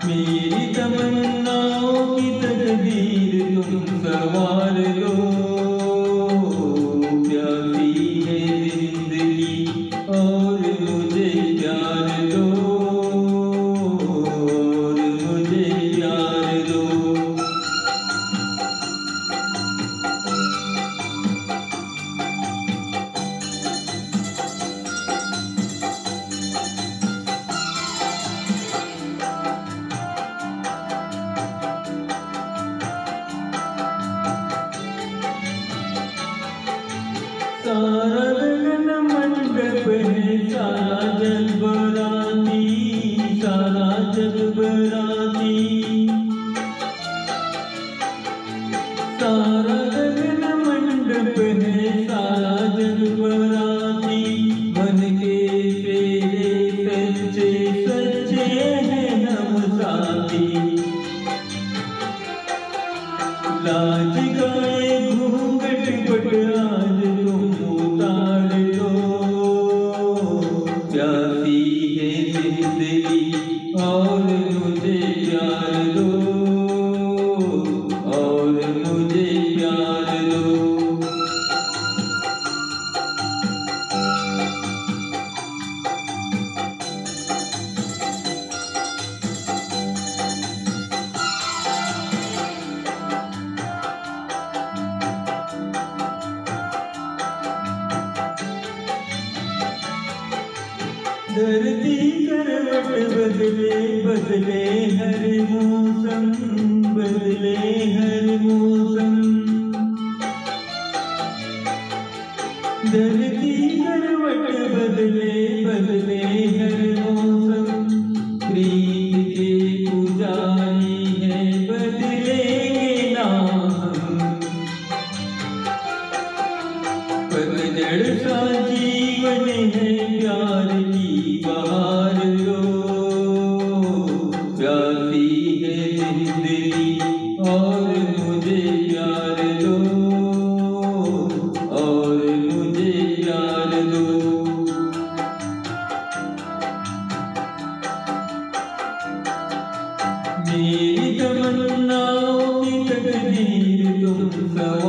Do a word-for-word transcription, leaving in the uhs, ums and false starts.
मेरी तमन्नाओं की तकदीर तुम संवार लो। प्यासी है जिंदगी और मुझे प्यार दो, और मुझे प्यार दो। सारा गगन मंडप है, सारा जग बराती, सारा जग बराती। सारा गगन मंडप है, सारा जग बराती। मन के फेरे सच्चे सच्चे हैं हम साथी। लाज गाए घूंघट पट आज तुम उतार लो। प्यासी है जिंदगी और मुझे प्यार दो, और मुझे प्यार दो। धरती करवट बदले बदले हर मौसम, बदले हर मौसम। धरती करवट बदले बदले हर मौसम। प्रीत के पुजारी है बदलेंगे ना हम। पतझड़ सा जीवन है प्यार की बहार लो। प्यासी है जिंदगी और मुझे प्यार दो, और मुझे प्यार दो। मेरी तमन्नाओं की तकदीर तुम सवार